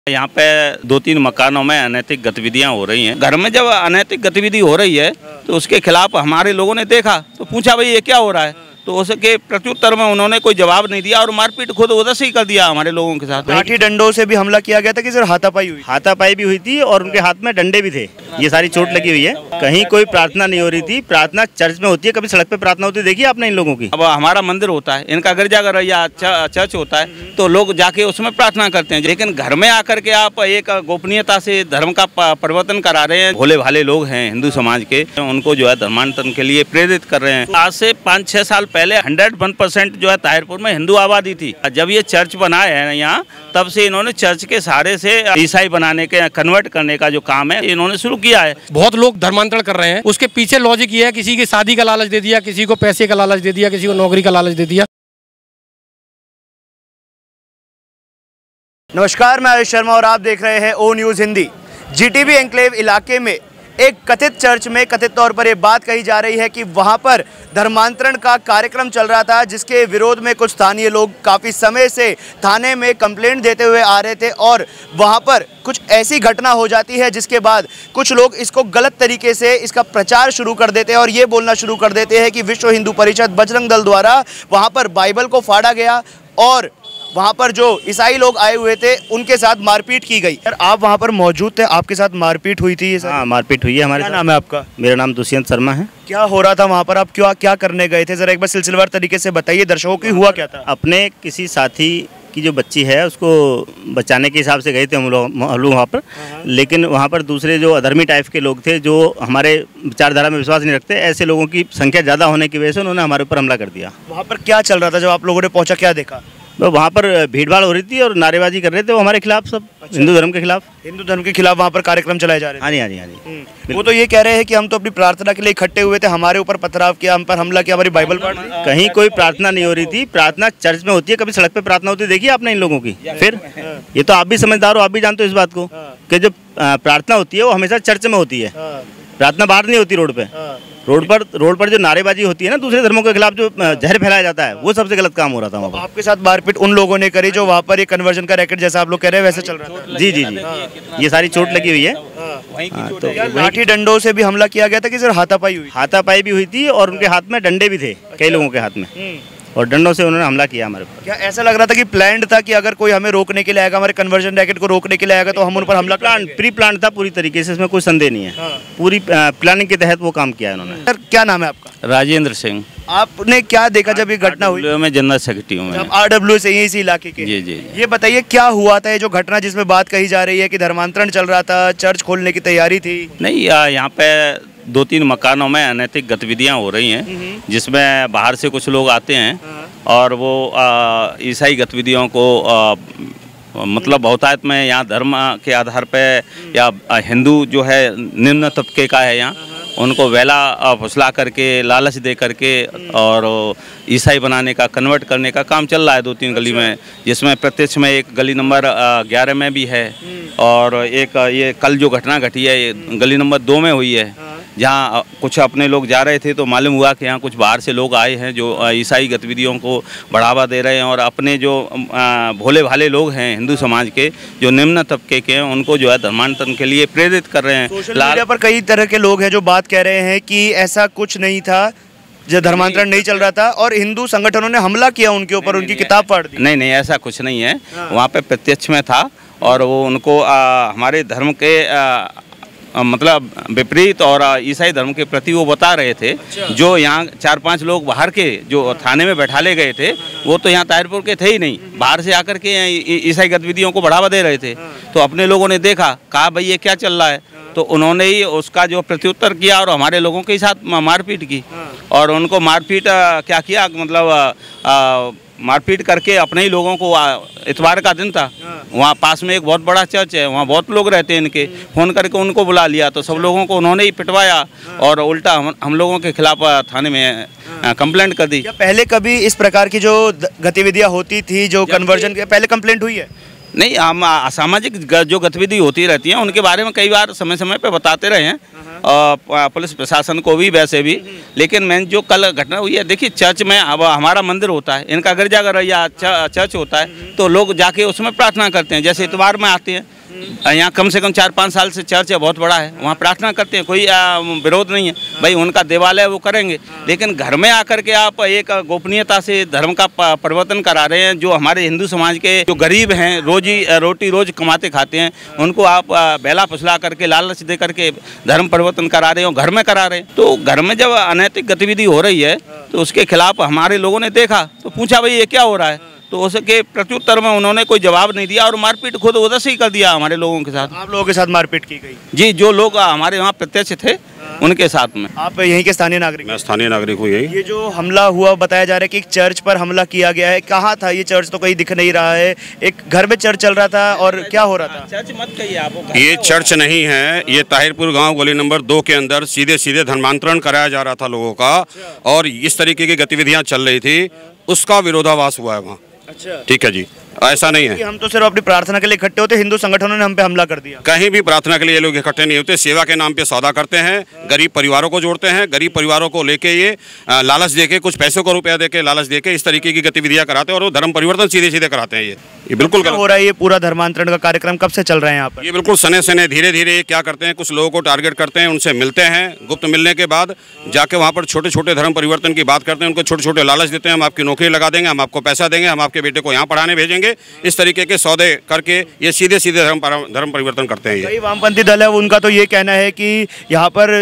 यहाँ पे 2-3 मकानों में अनैतिक गतिविधियां हो रही हैं। घर में जब अनैतिक गतिविधि हो रही है तो उसके खिलाफ हमारे लोगों ने देखा तो पूछा भाई ये क्या हो रहा है, तो उसके प्रत्युत्तर में उन्होंने कोई जवाब नहीं दिया और मारपीट खुद उधर से ही कर दिया हमारे लोगों के साथ। लाठी डंडों से भी हमला किया गया था कि सिर्फ हाथापाई हुई? हाथापाई भी हुई थी और उनके हाथ में डंडे भी थे। ये सारी चोट लगी हुई है। कहीं कोई प्रार्थना नहीं हो रही थी। प्रार्थना चर्च में होती है, कभी सड़क पे प्रार्थना होती है देखिए आपने इन लोगों की? अब हमारा मंदिर होता है, इनका गिरजाघर या चर्च होता है तो लोग जाके उसमें प्रार्थना करते हैं, लेकिन घर में आकर के आप एक गोपनीयता से धर्म का परिवर्तन करा रहे हैं। भोले भाले लोग हैं हिंदू समाज के, उनको जो है धर्मांतरण के लिए प्रेरित कर रहे हैं। आज से 5-6 साल पहले 101% जो है ताहिरपुर में हिंदू आबादी थी। जब ये चर्च बना है यहाँ, तब से इन्होंने चर्च के सहारे से ईसाई बनाने के, कन्वर्ट करने का जो काम है इन्होंने शुरू किया है। बहुत लोग धर्मांतरण कर रहे हैं। उसके पीछे लॉजिक ये है, किसी की शादी का लालच दे दिया, किसी को पैसे का लालच दे दिया, किसी को नौकरी का लालच दे दिया। नमस्कार, मैं आयुष शर्मा और आप देख रहे हैं O news Hindi. GTB enclave इलाके में एक कथित चर्च में कथित तौर पर ये बात कही जा रही है कि वहां पर धर्मांतरण का कार्यक्रम चल रहा था, जिसके विरोध में कुछ स्थानीय लोग काफ़ी समय से थाने में कंप्लेंट देते हुए आ रहे थे और वहां पर कुछ ऐसी घटना हो जाती है जिसके बाद कुछ लोग इसको गलत तरीके से इसका प्रचार शुरू कर देते हैं और ये बोलना शुरू कर देते हैं कि विश्व हिंदू परिषद बजरंग दल द्वारा वहाँ पर बाइबल को फाड़ा गया और वहाँ पर जो ईसाई लोग आए हुए थे उनके साथ मारपीट की गई। सर, आप वहाँ पर मौजूद थे, आपके साथ मारपीट हुई थी? हाँ, मारपीट हुई है हमारे। क्या नाम है आपका? मेरा नाम दुष्यंत शर्मा है। क्या हो रहा था वहाँ पर? आप क्या करने गए थे? जरा एक बार सिलसिलेवार तरीके से बताइए दर्शकों की, हुआ क्या था? अपने किसी साथी की जो बच्ची है उसको बचाने के हिसाब से गए थे हम लोग वहाँ पर, लेकिन वहाँ पर दूसरे जो अधर्मी टाइप के लोग थे जो हमारे विचारधारा में विश्वास नहीं रखते, ऐसे लोगों की संख्या ज़्यादा होने की वजह से उन्होंने हमारे ऊपर हमला कर दिया। वहाँ पर क्या चल रहा था जब आप लोगों ने पहुँचा, क्या देखा? तो वहाँ पर भीड़-भाड़ हो रही थी और नारेबाजी कर रहे थे वो हमारे खिलाफ, सब हिंदू धर्म के खिलाफ। हिंदू धर्म के खिलाफ वहाँ पर कार्यक्रम चलाए जा रहे थे? हाँ जी। वो तो ये कह रहे हैं कि हम तो अपनी प्रार्थना के लिए इकट्ठे हुए थे, हमारे ऊपर पथराव किया, हम पर हमला किया, हमारी बाइबल फाड़ दी। कहीं कोई प्रार्थना नहीं हो रही थी। प्रार्थना चर्च में होती है, कभी सड़क पे प्रार्थना होती है देखिए आपने इन लोगों की? फिर ये तो आप भी समझदार हो, आप भी जानते हो इस बात को कि जो प्रार्थना होती है वो हमेशा चर्च में होती है, प्रार्थना बाहर नहीं होती रोड पे। रोड पर जो नारेबाजी होती है ना दूसरे धर्मों के खिलाफ, जो जहर फैलाया जाता है, वो सबसे गलत काम हो रहा था वहाँ पर। आपके साथ मारपीट उन लोगों ने करी जो वहाँ पर ये कन्वर्जन का रैकेट जैसा आप लोग कह रहे हैं वैसे चल रहा था? जी। ये सारी चोट लगी हुई है। तो लाठी डंडों से भी हमला किया गया था कि सिर्फ हाथापाई हुई? हाथापाई भी हुई थी और उनके हाथ में डंडे भी थे, कई लोगों के हाथ में, और डंडों से उन्होंने हमला किया हमारे ऊपर। क्या ऐसा लग रहा था कि प्लान्ड था कि अगर कोई हमें रोकने के लिए आएगा, हमारे कन्वर्जन रैकेट को रोकने के लिए आएगा तो हम उन पर हमला? प्री प्लान था पूरी तरीके से, इसमें कोई संदेह नहीं है। पूरी प्लानिंग के तहत वो काम किया उन्होंने। सर, क्या नाम है आपका? राजेंद्र सिंह। आपने क्या देखा जब ये घटना हुई? मैं जनरल सेक्रेटरी हूँ। आप RW से इसी इलाके के? जी। ये बताइए क्या हुआ था ये जो घटना जिसमें बात कही जा रही है कि धर्मांतरण चल रहा था, चर्च खोलने की तैयारी थी? नहीं, यहाँ पे 2-3 मकानों में अनैतिक गतिविधियां हो रही हैं, जिसमें बाहर से कुछ लोग आते हैं और वो ईसाई गतिविधियों को मतलब बहुतायत में यहाँ धर्म के आधार पे या हिंदू जो है निम्न तबके का है यहाँ, उनको वेला फुसला करके लालच दे करके और ईसाई बनाने का, कन्वर्ट करने का काम चल रहा है 2-3 गली में, जिसमें प्रत्यक्ष में एक गली नंबर 11 में भी है और एक ये कल जो घटना घटी है ये गली नंबर 2 में हुई है, जहाँ कुछ अपने लोग जा रहे थे तो मालूम हुआ कि यहाँ कुछ बाहर से लोग आए हैं जो ईसाई गतिविधियों को बढ़ावा दे रहे हैं और अपने जो भोले भाले लोग हैं हिंदू समाज के, जो निम्न तबके के हैं, उनको जो है धर्मांतरण के लिए प्रेरित कर रहे हैं। सोशल मीडिया पर कई तरह के लोग हैं जो बात कह रहे हैं कि ऐसा कुछ नहीं था, जो धर्मांतरण नहीं चल रहा था और हिंदू संगठनों ने हमला किया उनके ऊपर, उनकी किताब फाड़ दी। नहीं, ऐसा कुछ नहीं है। वहाँ पे प्रत्यक्ष में था और वो उनको हमारे धर्म के मतलब विपरीत और ईसाई धर्म के प्रति वो बता रहे थे। जो यहाँ 4-5 लोग बाहर के जो थाने में बैठाले गए थे वो तो यहाँ ताहिरपुर के थे ही नहीं, बाहर से आकर के ईसाई गतिविधियों को बढ़ावा दे रहे थे। तो अपने लोगों ने देखा, कहा भाई ये क्या चल रहा है, तो उन्होंने ही उसका जो प्रत्युत्तर किया और हमारे लोगों के साथ मारपीट की और उनको मारपीट क्या किया, मतलब मारपीट करके अपने ही लोगों को, इतवार का दिन था, वहाँ पास में एक बहुत बड़ा चर्च है, वहाँ बहुत लोग रहते हैं इनके, फ़ोन करके उनको बुला लिया तो सब लोगों को उन्होंने ही पिटवाया और उल्टा हम लोगों के खिलाफ थाने में कंप्लेंट कर दी। क्या पहले कभी इस प्रकार की जो गतिविधियाँ होती थी, जो कन्वर्जन के पहले कंप्लेंट हुई है? नहीं, हम असामाजिक जो गतिविधि होती रहती हैं उनके बारे में कई बार समय समय पे बताते रहे हैं, और पुलिस प्रशासन को भी वैसे भी। लेकिन मैंने जो कल घटना हुई है, देखिए चर्च में अब हमारा मंदिर होता है, इनका गिरजाघर या चर्च होता है, तो लोग जाके उसमें प्रार्थना करते हैं। जैसे इतवार में आते हैं, यहाँ कम से कम 4-5 साल से चर्च है, बहुत बड़ा है, वहाँ प्रार्थना करते हैं, कोई विरोध नहीं है भाई, उनका देवालय वो करेंगे। लेकिन घर में आकर के आप एक गोपनीयता से धर्म का परिवर्तन करा रहे हैं। जो हमारे हिंदू समाज के जो गरीब हैं, रोटी रोज कमाते खाते हैं, उनको आप बेला फुसला करके लालच दे करके धर्म परिवर्तन करा रहे हो, घर में करा रहे हैं। तो घर में जब अनैतिक गतिविधि हो रही है तो उसके खिलाफ हमारे लोगों ने देखा, तो पूछा भाई ये क्या हो रहा है, तो उसके प्रत्युत्तर में उन्होंने कोई जवाब नहीं दिया और मारपीट खुद उधर से ही कर दिया हमारे लोगों के साथ। आप लोगों के साथ मारपीट की गई? जी, जो लोग हमारे वहाँ प्रत्यक्ष थे उनके साथ में। आप यहीं के स्थानीय नागरिक? मैं स्थानीय नागरिक हूँ यही। ये जो हमला हुआ बताया जा रहा है कि एक चर्च पर हमला किया गया है, कहाँ था ये चर्च? तो कहीं दिख नहीं रहा है, एक घर में चर्च चल रहा था, और क्या हो रहा था? चर्च मत कहिए आप, ये चर्च नहीं है, ये ताहिरपुर गांव गली नंबर 2 के अंदर सीधे सीधे धर्मांतरण कराया जा रहा था लोगों का, और इस तरीके की गतिविधियां चल रही थी, उसका विरोधाभास हुआ है वहाँ। अच्छा, ठीक है जी, ऐसा नहीं है। हम तो सिर्फ अपनी प्रार्थना के लिए इकट्ठे होते, हिंदू संगठनों ने हम पे हमला कर दिया। कहीं भी प्रार्थना के लिए ये लोग इकट्ठे नहीं होते, सेवा के नाम पे सौदा करते हैं, गरीब परिवारों को जोड़ते हैं, गरीब परिवारों को लेके ये लालच देके, कुछ पैसों को रुपया देके, लालच देके इस तरीके की गतिविधियां कराते हैं, और वो धर्म परिवर्तन सीधे सीधे कराते हैं। ये बिल्कुल हो रहा है। ये पूरा धर्मांतरण का कार्यक्रम कब से चल रहा है यहाँ पर? ये बिल्कुल सने सने धीरे धीरे क्या करते हैं, कुछ लोगों को टारगेट करते हैं, उनसे मिलते हैं, गुप्त मिलने के बाद जाके वहाँ पर छोटे छोटे धर्म परिवर्तन की बात करते हैं, उनको छोटे छोटे लालच देते हैं, हम आपकी नौकरी लगा देंगे, हम आपको पैसा देंगे, हम आपके बेटे को यहाँ पढ़ाने भेजेंगे, इस तरीके के सौदे करके ये सीधे सीधे धर्म परिवर्तन करते हैं। ये वामपंथी दल है, उनका तो ये कहना है कि यहाँ पर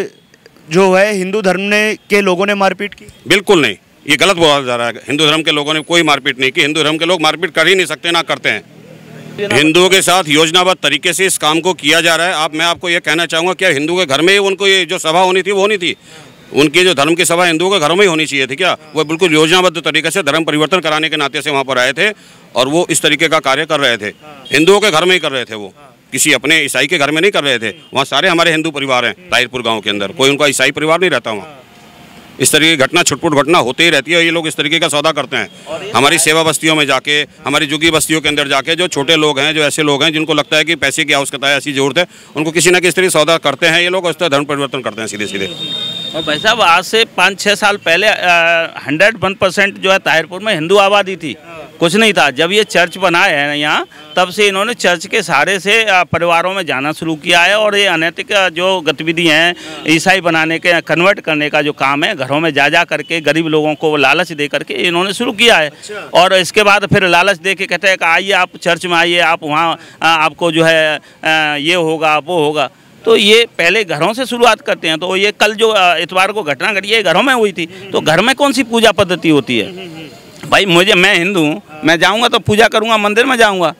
जो है हिंदू धर्म के लोगों ने मारपीट की। बिल्कुल नहीं, ये गलत बोला जा रहा है। हिंदू धर्म के लोगों ने कोई मारपीट नहीं की, हिंदू धर्म के लोग मारपीट कर ही नहीं सकते, ना करते हैं। हिंदुओं के साथ योजनाबद्ध तरीके से इस काम को किया जा रहा है। मैं आपको ये कहना चाहूँगा, क्या हिंदू के घर में ही उनको ये जो सभा होनी थी वो होनी थी? उनकी जो धर्म की सभा हिंदुओं के घरों में ही होनी चाहिए थी क्या? वो बिल्कुल योजनाबद्ध तरीके से धर्म परिवर्तन कराने के नाते से वहाँ पर आए थे, और वो इस तरीके का कार्य कर रहे थे। हिंदुओं के घर में ही कर रहे थे, वो किसी अपने ईसाई के घर में नहीं कर रहे थे। वहाँ सारे हमारे हिंदू परिवार हैं ताहिरपुर गाँव के अंदर, कोई उनका ईसाई परिवार नहीं रहता वहाँ। इस तरीके की घटना, छुटपुट घटना होती ही रहती है। ये लोग इस तरीके का सौदा करते हैं हमारी सेवा बस्तियों में जाके, हमारी जुगी बस्तियों के अंदर जाके। जो छोटे लोग हैं, जो ऐसे लोग हैं जिनको लगता है कि पैसे की आवश्यकता है, ऐसी जरूरत है, उनको किसी न किसी तरीके सौदा करते हैं ये लोग, उस तरह धर्म परिवर्तन करते हैं सीधे सीधे। और भाई साहब, आज से 5-6 साल पहले 101% जो है ताहिरपुर में हिंदू आबादी थी, कुछ नहीं था। जब ये चर्च बना है यहाँ, तब से इन्होंने चर्च के सहारे से परिवारों में जाना शुरू किया है, और ये अनैतिक जो गतिविधि हैं, ईसाई बनाने के, कन्वर्ट करने का जो काम है, घरों में जा करके गरीब लोगों को लालच दे करके इन्होंने शुरू किया है। और इसके बाद फिर लालच दे के कहते हैं कि आइए आप चर्च में आइए, आप वहाँ आपको जो है ये होगा, वो होगा। तो ये पहले घरों से शुरुआत करते हैं। तो ये कल जो इतवार को घटना घटी है, घरों में हुई थी। तो घर में कौन सी पूजा पद्धति होती है भाई? मैं हिंदू हूँ, मैं जाऊँगा तो पूजा करूँगा, मंदिर में जाऊँगा,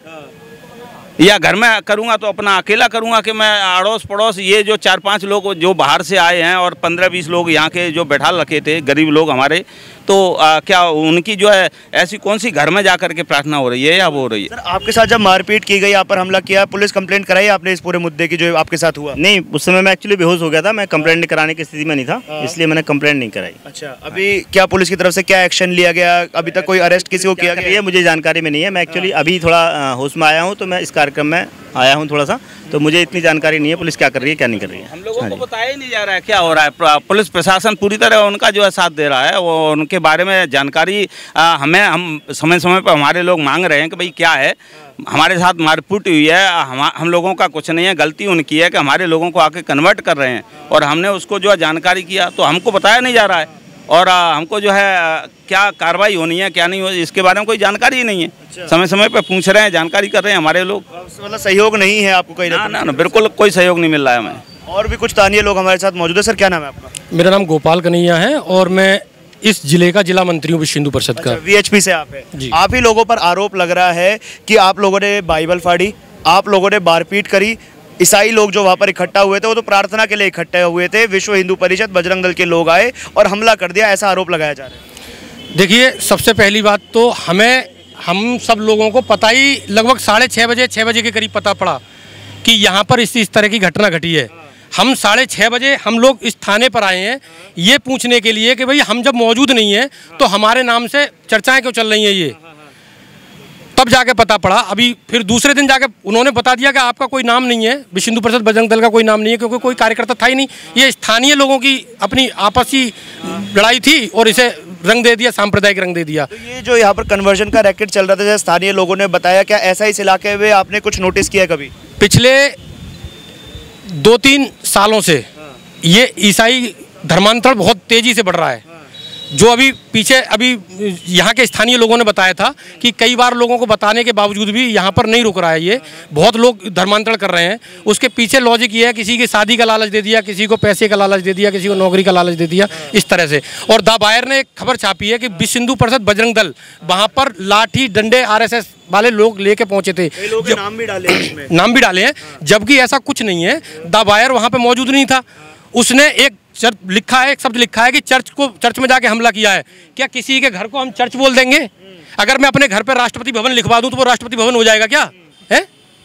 या घर में करूँगा तो अपना अकेला करूँगा कि मैं अड़ोस पड़ोस ये जो 4-5 लोग जो बाहर से आए हैं और 15-20 लोग यहाँ के जो बैठा रखे थे, गरीब लोग हमारे, तो क्या उनकी जो है ऐसी कौन सी घर में जा कर के प्रार्थना हो रही है या वो हो रही है? सर, आपके साथ जब मारपीट की गई, यहाँ पर हमला किया, पुलिस कंप्लेंट कराई आपने इस पूरे मुद्दे की जो आपके साथ हुआ? नहीं, उस समय मैं एक्चुअली बेहोश हो गया था, मैं कंप्लेंट कराने की स्थिति में नहीं था, इसलिए मैंने कंप्लेंट नहीं कराई। अच्छा, अभी क्या पुलिस की तरफ से क्या एक्शन लिया गया? अभी तक कोई अरेस्ट किसी को किया गया? ये मुझे जानकारी में नहीं है। मैं एक्चुअली अभी थोड़ा होश में आया हूँ, तो मैं इस कार्यक्रम में आया हूँ थोड़ा सा, तो मुझे इतनी जानकारी नहीं है पुलिस क्या कर रही है, क्या नहीं कर रही है। हम लोगों को बताया ही नहीं जा रहा है क्या हो रहा है। पुलिस प्रशासन पूरी तरह उनका जो है साथ दे रहा है, वो उनके बारे में जानकारी हम समय समय पर हमारे लोग मांग रहे हैं कि भाई क्या है, हमारे साथ मारपीट हुई है, हम लोगों का कुछ नहीं है, गलती उनकी है कि हमारे लोगों को आके कन्वर्ट कर रहे हैं, और हमने उसको जो है जानकारी किया, तो हमको बताया नहीं जा रहा है। और हमको जो है क्या कार्रवाई होनी है, क्या नहीं हो, इसके बारे में कोई जानकारी ही नहीं है। अच्छा। समय समय पे पूछ रहे हैं, जानकारी कर रहे हैं हमारे लोग। मतलब सहयोग नहीं है आपको कहीं? ना, बिल्कुल कोई सहयोग नहीं मिल रहा है हमें। और भी कुछ स्थानीय लोग हमारे साथ मौजूद है। सर, क्या नाम है आपका? मेरा नाम गोपाल कन्हैया है, और मैं इस जिले का जिला मंत्री हूँ विश्व हिंदू परिषद का। VHP से आप है? आप ही लोगों पर आरोप लग रहा है कि आप लोगों ने बाइबल फाड़ी, आप लोगों ने मारपीट करी। ईसाई लोग जो वहाँ पर इकट्ठा हुए थे, वो तो प्रार्थना के लिए इकट्ठे हुए थे, विश्व हिंदू परिषद, बजरंग दल के लोग आए और हमला कर दिया, ऐसा आरोप लगाया जा रहा है। देखिए, सबसे पहली बात तो हम सब लोगों को पता ही लगभग 6:30 बजे के करीब पता पड़ा कि यहाँ पर इस तरह की घटना घटी है। हम 6:30 बजे हम लोग इस थाने पर आए हैं ये पूछने के लिए कि भाई हम जब मौजूद नहीं हैं तो हमारे नाम से चर्चाएं क्यों चल रही हैं ये। तब जाके पता पड़ा। अभी फिर दूसरे दिन जाके उन्होंने बता दिया कि आपका कोई नाम नहीं है, विश्व हिंदू परिषद बजरंग दल का कोई नाम नहीं है, क्योंकि कोई कार्यकर्ता था ही नहीं। ये स्थानीय लोगों की अपनी आपसी लड़ाई थी और इसे रंग दे दिया, सांप्रदायिक रंग दे दिया। तो ये जो यहाँ पर कन्वर्जन का रैकेट चल रहा था, जैसे स्थानीय लोगों ने बताया, क्या ऐसा इस इलाके में आपने कुछ नोटिस किया कभी? पिछले 2-3 सालों से ये ईसाई धर्मांतरण बहुत तेजी से बढ़ रहा है। जो अभी यहाँ के स्थानीय लोगों ने बताया था कि कई बार लोगों को बताने के बावजूद भी यहाँ पर नहीं रुक रहा है। ये बहुत लोग धर्मांतरण कर रहे हैं। उसके पीछे लॉजिक ये है, किसी की शादी का लालच दे दिया, किसी को पैसे का लालच दे दिया, किसी को नौकरी का लालच दे दिया, इस तरह से। और द बायर ने एक खबर छापी है कि विश्व हिंदू परिषद बजरंग दल वहाँ पर लाठी डंडे RSS वाले लोग लेके पहुंचे थे। नाम भी डाले हैं, जबकि ऐसा कुछ नहीं है। द बायर वहाँ पर मौजूद नहीं था। उसने एक शब्द लिखा है कि चर्च में जाके हमला किया है। क्या किसी के घर को हम चर्च बोल देंगे? अगर मैं अपने घर पर राष्ट्रपति भवन लिखवा दूं तो वो राष्ट्रपति भवन हो जाएगा क्या है?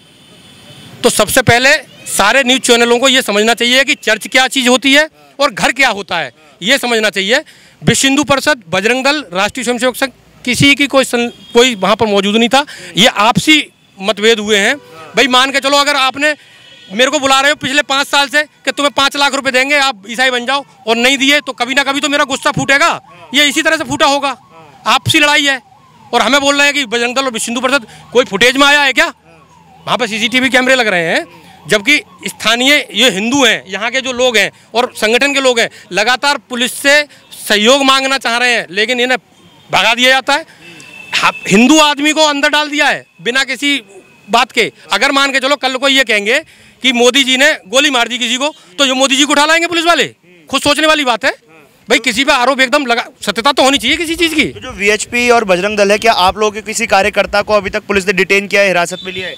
तो सबसे पहले सारे न्यूज चैनलों को ये समझना चाहिए कि चर्च क्या चीज़ होती है और घर क्या होता है, ये समझना चाहिए। विश्व हिंदू परिषद, बजरंग दल, राष्ट्रीय स्वयंसेवक संघ, किसी की कोई वहाँ पर मौजूद नहीं था। ये आपसी मतभेद हुए हैं। भाई मान के चलो, अगर आपने मेरे को बुला रहे हो पिछले 5 साल से कि तुम्हें 5 लाख रुपए देंगे, आप ईसाई बन जाओ, और नहीं दिए तो कभी ना कभी तो मेरा गुस्सा फूटेगा। ये इसी तरह से फूटा होगा। आपसी लड़ाई है और हमें बोल रहे हैं कि बजरंग दल और विश्व हिंदू परिषद कोई फुटेज में आया है क्या? वहाँ पर CCTV कैमरे लग रहे हैं, जबकि स्थानीय ये हिंदू हैं, यहाँ के जो लोग हैं और संगठन के लोग हैं, लगातार पुलिस से सहयोग मांगना चाह रहे हैं, लेकिन इन्हें भगा दिया जाता है। हिंदू आदमी को अंदर डाल दिया है बिना किसी बात के। अगर मान के चलो कल को ये कहेंगे कि मोदी जी ने गोली मार दी किसी को, तो जो मोदी जी को उठा लाएंगे पुलिस वाले? खुद सोचने वाली बात है भाई। किसी पे आरोप एकदम लगा, सत्यता तो होनी चाहिए किसी चीज़ की। तो जो VHP और बजरंग दल है, क्या आप लोगों के किसी कार्यकर्ता को अभी तक पुलिस ने डिटेन किया है, हिरासत में लिया है?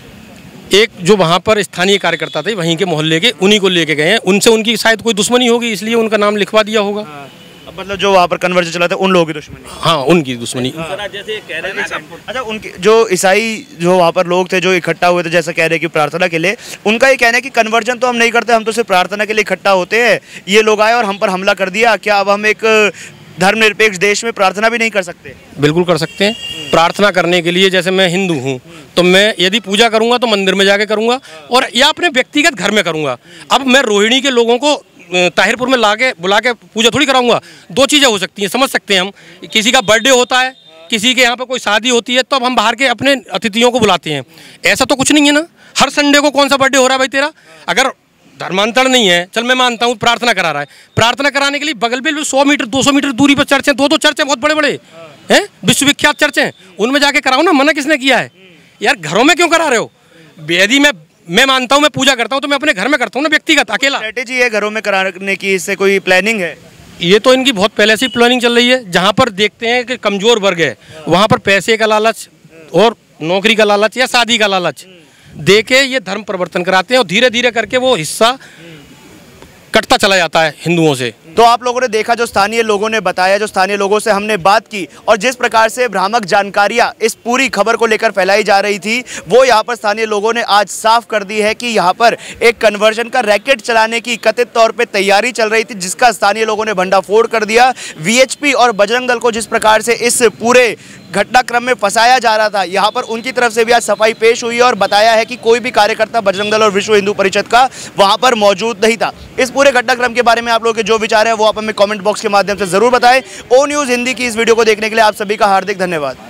एक जो वहाँ पर स्थानीय कार्यकर्ता थे वहीं के मोहल्ले के, उन्हीं को लेके गए हैं। उनसे उनकी शायद कोई दुश्मनी होगी, इसलिए उनका नाम लिखवा दिया होगा। मतलब जो वहाँ पर कन्वर्जन चला था उन लोगों की दुश्मनी? हाँ, उनकी दुश्मनी। जैसे कह रहे हैं, अच्छा, उनके जो ईसाई जो वहाँ पर लोग थे जो इकट्ठा हुए थे, जैसा कह रहे हैं कि प्रार्थना के लिए, उनका ये कहना है कि कन्वर्जन तो हम नहीं करते, हम तो सिर्फ प्रार्थना के लिए इकट्ठा होते हैं। ये लोग आए और हम पर हमला कर दिया। क्या अब हम एक धर्मनिरपेक्ष देश में प्रार्थना भी नहीं कर सकते? बिल्कुल कर सकते हैं। प्रार्थना करने के लिए, जैसे मैं हिंदू हूँ तो मैं यदि पूजा करूँगा तो मंदिर में जाके करूँगा, और या अपने व्यक्तिगत घर में करूँगा। अब मैं रोहिणी के लोगों को ताहिरपुर में बुला के पूजा थोड़ी कराऊंगा। 2 चीज़ें हो सकती हैं, समझ सकते हैं हम। किसी का बर्थडे होता है, किसी के यहाँ पे कोई शादी होती है, तो अब हम बाहर के अपने अतिथियों को बुलाते हैं। ऐसा तो कुछ नहीं है ना। हर संडे को कौन सा बर्थडे हो रहा है भाई तेरा? अगर धर्मांतरण नहीं है, चल मैं मानता हूँ प्रार्थना करा रहा है, प्रार्थना कराने के लिए बगल में 100 मीटर 200 मीटर दूरी पर चर्च हैं, 2-2 चर्च हैं, बहुत बड़े बड़े हैं, विश्वविख्यात चर्च हैं, उनमें जाके कराओ ना। मना किसने किया है यार? घरों में क्यों करा रहे हो? यदि मैं मानता हूँ, मैं पूजा करता हूँ, तो मैं अपने घर में करता हूँ ना, व्यक्तिगत, अकेला। स्ट्रेटेजी है घरों में कराने की, इससे कोई प्लानिंग है? ये तो इनकी बहुत पहले से ही प्लानिंग चल रही है। जहाँ पर देखते हैं कि कमज़ोर वर्ग है, वहाँ पर पैसे का लालच और नौकरी का लालच या शादी का लालच दे के ये धर्म परिवर्तन कराते हैं, और धीरे धीरे करके वो हिस्सा कटता चला जाता है हिंदुओं से। तो आप लोगों ने देखा, जो स्थानीय लोगों ने बताया, जो स्थानीय लोगों से हमने बात की, और जिस प्रकार से भ्रामक जानकारियां इस पूरी खबर को लेकर फैलाई जा रही थी, वो यहाँ पर स्थानीय लोगों ने आज साफ कर दी है कि यहाँ पर एक कन्वर्जन का रैकेट चलाने की कथित तौर पे तैयारी चल रही थी, जिसका स्थानीय लोगों ने भंडाफोड़ कर दिया। VHP और बजरंग दल को जिस प्रकार से इस पूरे घटनाक्रम में फंसाया जा रहा था, यहाँ पर उनकी तरफ से भी आज सफाई पेश हुई है और बताया है कि कोई भी कार्यकर्ता बजरंग दल और विश्व हिंदू परिषद का वहाँ पर मौजूद नहीं था। इस पूरे घटनाक्रम के बारे में आप लोगों के जो विचार है वो आप हमें कमेंट बॉक्स के माध्यम से जरूर बताएं। O News हिंदी की इस वीडियो को देखने के लिए आप सभी का हार्दिक धन्यवाद।